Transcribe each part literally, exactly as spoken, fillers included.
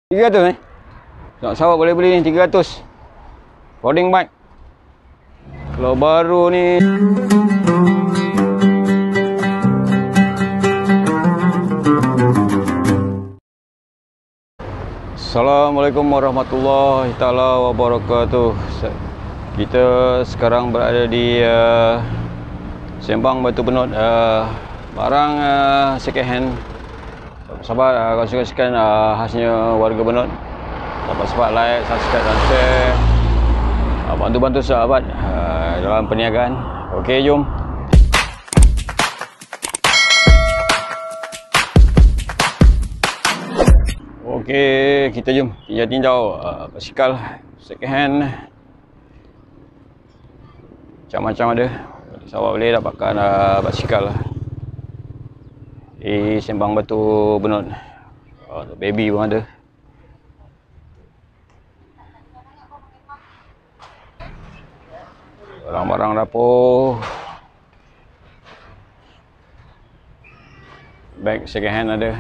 tiga ratus eh. Tak sahabat boleh beli ni tiga ratus. Boarding bike. Kalau baru ni Assalamualaikum warahmatullahi taala wabarakatuh. Kita sekarang berada di uh, Sembang Batu Benut, uh, barang uh, second hand. Sahabat uh, kongsi-kongsikan uh, khasnya warga Benut. Sahabat-sahabat like, subscribe dan share. Uh, bantu-bantu sahabat uh, dalam perniagaan. Okey, jom. Okey, kita jom kita tinjau uh, basikal second hand. Macam-macam ada. Sahabat boleh dapatkan uh, basikal di Sembang Batu Benut. Oh, baby pun ada. Barang-barang dapur. Bag second hand ada.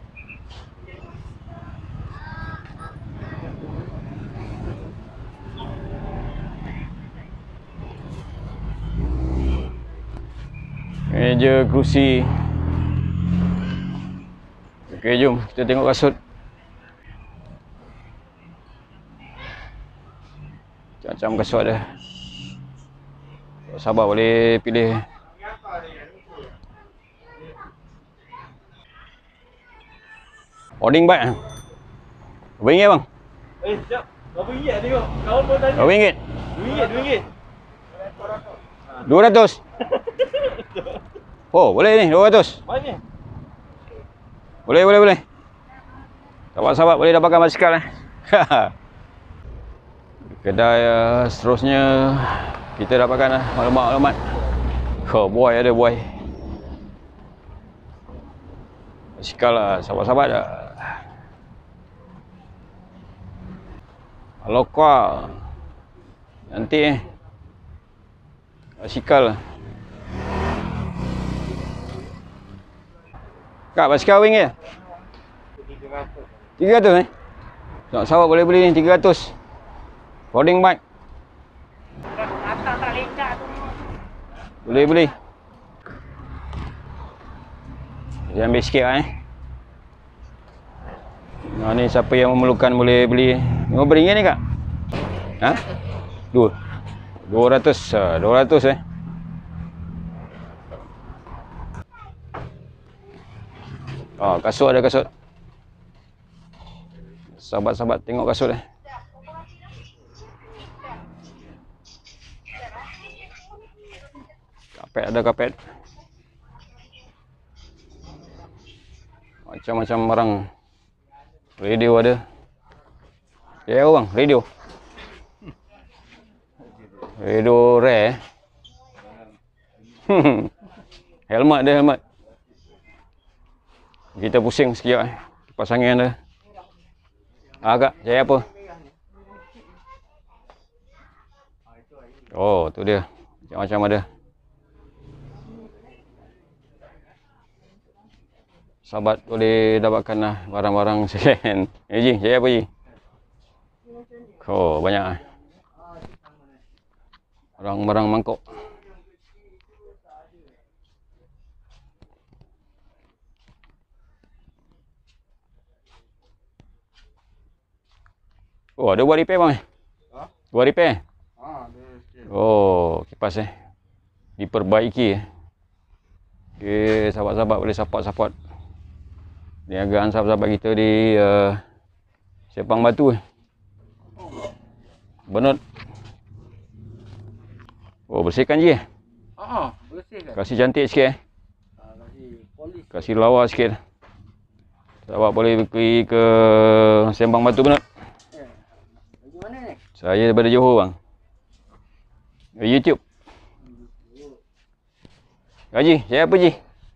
Meja, kerusi. Okey, jom kita tengok kasut. Macam-macam kasut ada. Sahabat boleh pilih. Boarding bike. Berapa ringgit bang? Eh, sekejap. Berapa ringgit tengok? Kawan pun tanya. Berapa ringgit? dua ringgit, dua ringgit. dua ratus. Oh, boleh ni, dua ratus. Mana? Boleh, boleh, boleh. Sahabat-sahabat boleh dapatkan basikal eh. Kedai uh, seterusnya kita dapatkan uh, maklumat-maklumat. Oh, buai ada buai. Basikal lah, sahabat-sahabat dah. Lokal. Nanti eh. Basikal lah. Kak, basikal ringgit? tiga ratus eh. Tak sahabat boleh beli ni tiga ratus. Boarding bike. Boleh beli. Dia ambil sikit lah eh. Nah, ni siapa yang memerlukan boleh beli. lima belas ringgit ni kak? Ha? Dua. dua ratus. dua ratus eh. Oh, kasut ada kasut. Sahabat-sahabat tengok kasut eh. Kapet ada kapet. Macam-macam barang. Radio ada. Ya bang, radio. Radio rare. Helmet ada helmet. Kita pusing sekejap eh. Kipas angin ada. Ah kak, saya apa? Oh, tu dia. Macam-macam ada. Sahabat boleh dapatkan lah barang-barang second hand. Eh Ji, saya apa Ji? Oh, banyak lah. Barang-barang mangkuk. Oh, ada buat repair bang eh? Ha? Buat repair? Ha, ada sikit. Oh, kipas eh. Diperbaiki eh. Okey, sahabat-sahabat boleh support-support niagaan sahabat-sahabat kita di uh, Sembang Batu eh. Benut. Oh, bersihkan je eh? Ha, bersihkan. Kasih cantik sikit eh. Ha, kasih polis. Kasih lawa sikit. Sahabat boleh pergi ke Sembang Batu Benut. Saya daripada Johor bang. YouTube. Haji, saya apa Ji?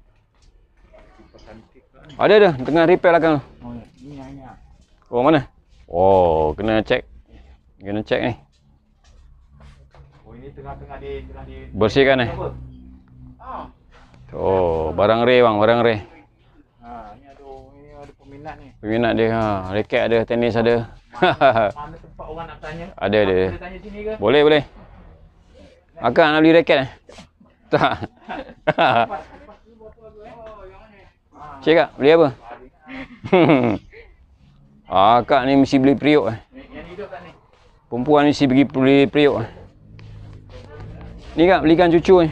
Ada dah, tengah repair belakang. Oh, ni hanya. Oh, mana? Oh, kena cek. Kena cek ni. Oh, ini tengah-tengah di tengah di bersihkan eh. Oh, barang re bang, barang re. Ha, ini ada ini ada Peminat ni. Peminat dia. Ha, raket ada, tenis ada. Mana tempat orang nak tanya? Ada ada. Boleh tanya sini ke? Boleh boleh. Akak nak beli raket eh? Tak. Cik kak, beli apa? Akak ni mesti beli periuk eh. Yang hidup kat ni. Perempuan mesti pergi beli periuk eh. Ni kak, belikan cucu ni.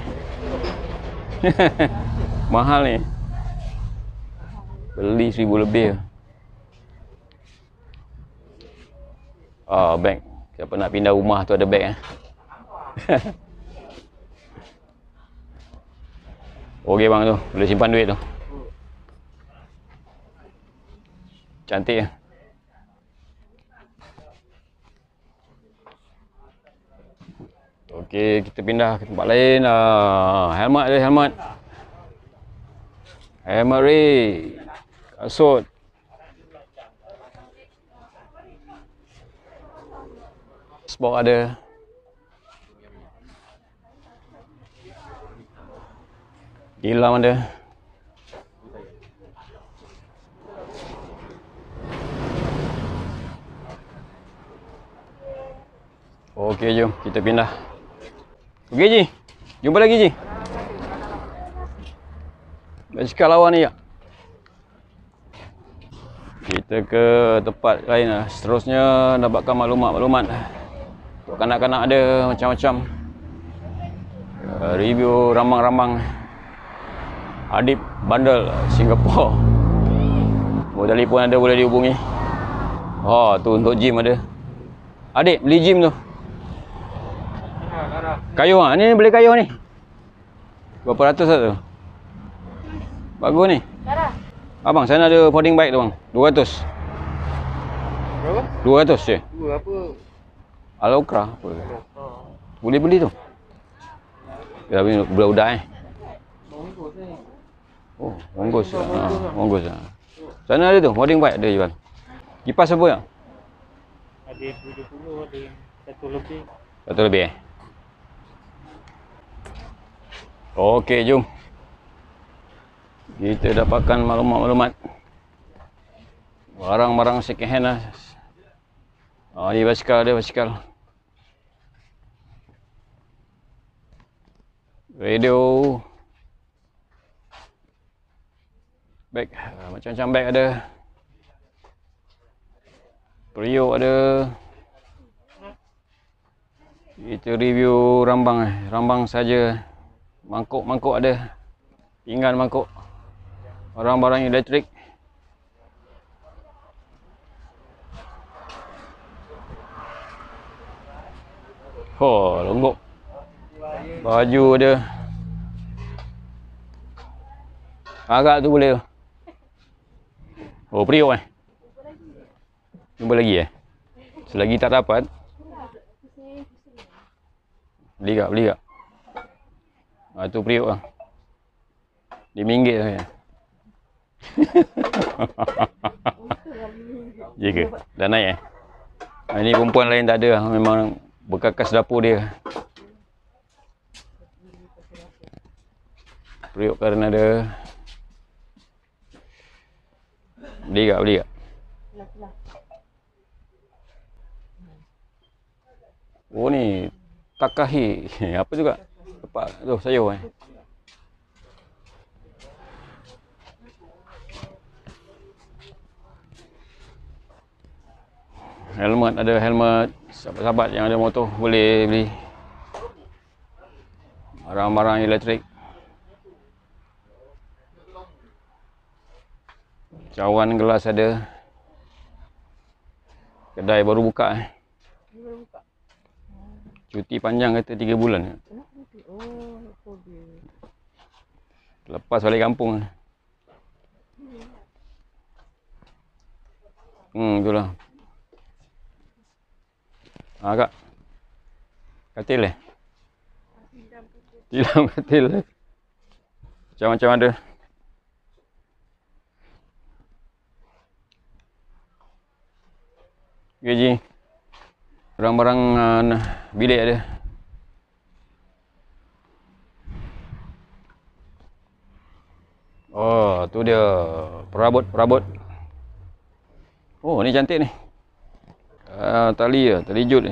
Mahal ni. Beli seribu lebih. Ah, beg. Siapa nak pindah rumah tu ada beg eh. Okey bang tu, boleh simpan duit tu. Cantik eh. Okey, kita pindah ke tempat lain. Ah, helmet ada helmet. Helmet re. Kasut. Sport ada. Gilam ada. Okey, jom kita pindah. Okey Ji. Jumpa lagi Ji. Basikal lawan ni ya. Kita ke tempat lain lah. Seterusnya dapatkan maklumat-maklumat. Untuk kanak-kanak ada macam-macam. Uh, review rambang-rambang Adib Bandel Singapura. Oh, telefon ada boleh dihubungi. Oh, tu untuk gym ada. Adik beli gym tu. Kayu ah, ni beli kayu ni. Berapa ratus tu? Bagus ni. Abang, saya nak ada folding bike tu bang. dua ratus. Berapa? dua ratus je. Dua apa? Alokra apa? Boleh beli tu. Ya, tapi budak-budak eh. Bongkos ni. Oh, bongkos. Ha, bongkos. Ha. Sana ada tu, folding bike ada jual. Kipas apa tak? Ada tujuh puluh, ada satu lebih. Satu lebih eh? Okey, jom. Kita dapatkan maklumat-maklumat. Barang-barang second hand lah. Oh, ni basikal ada, basikal. Radio. Bag, macam-macam bag ada. Periuk ada. Kita review rambang eh. Rambang saja. Mangkuk-mangkuk ada. Pinggan mangkuk. Barang-barang elektrik. Oh, longgok. Baju ada. Agak tu boleh. Oh, periuk eh. Jumpa lagi eh. Selagi tak dapat. Beli kak, beli kak. Ah, tu periuk lah. lima ringgit saja. Ya ke? Dah naik eh? Ah, ini perempuan lain tak ada. Memang berkakas dapur dia. Periuk kerana ada. Beli kak, beli kak. Oh ni Takahi. Apa juga? Tempat tu sayur eh. Helmet ada, helmet. Sahabat-sahabat yang ada motor boleh beli. Barang-barang elektrik. Cawan gelas ada. Kedai baru buka eh. Cuti panjang kata tiga bulan. Lepas balik kampung. Hmm, itulah. Ah kak. Katil eh? Tilam katil eh. Macam-macam ada. Gaji. Barang-barang uh, bilik ada. Oh, tu dia perabot-perabot. Oh, ni cantik ni. Uh, tali ya, tali jut ni.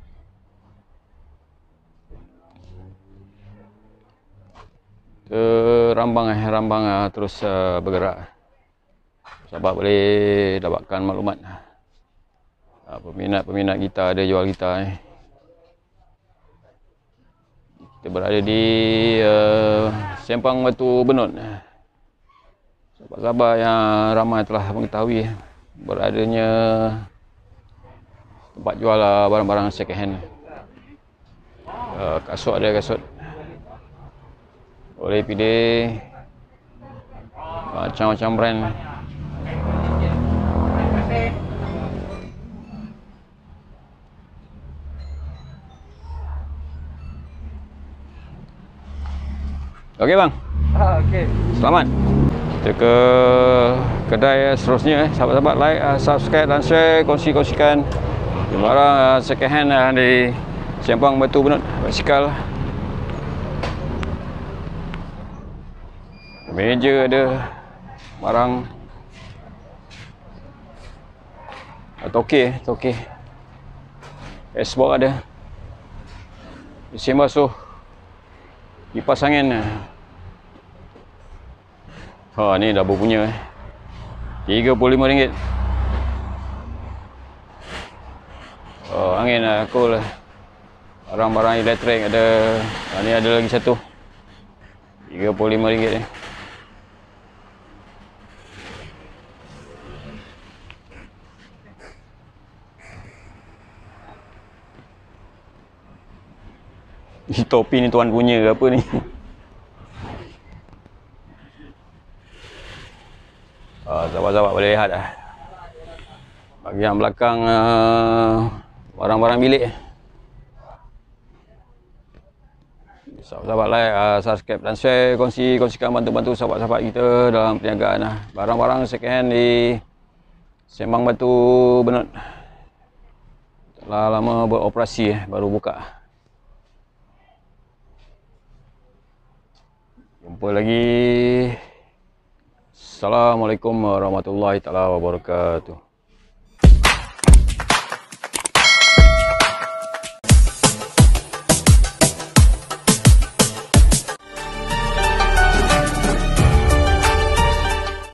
Ke rambang eh, rambang uh, terus uh, bergerak. Sahabat boleh dapatkan maklumat. Uh, peminat-peminat gitar ada jual gitar eh. Kita berada di uh, Sempang Batu Benut. Sahabat-sahabat yang ramai telah mengetahui beradanya tempat jual uh, barang-barang second hand. Uh, kasut ada kasut. Boleh pilih macam-macam brand. Okey bang. Ah, okey. Selamat. Kita ke kedai seterusnya eh. Sahabat-sahabat like, uh, subscribe dan share, kongsi-kongsikan barang uh, second hand uh, di Sempang Batu Benut. Basikal. Meja ada, barang toke, toke. Esbok ada. Mesin basuh. Kipas angin. Ha, ni dah berpunya eh. tiga puluh lima ringgit. Oh, angin lah, cool lah. Barang-barang elektrik ada. Ha, ni ada lagi satu. tiga puluh lima ringgit ni. Ni topi ni tuan punya ke apa ni? Uh, sahabat-sahabat boleh lihat lah. Bahagian belakang uh, barang-barang bilik. Sahabat-sahabat like, uh, subscribe dan share, kongsi, kongsikan bantu-bantu sahabat-sahabat kita dalam perniagaan lah. Barang-barang second hand di Sempang Batu Benut. Telah lama beroperasi eh, baru buka. Jumpa lagi. Assalamualaikum warahmatullahi taala wabarakatuh.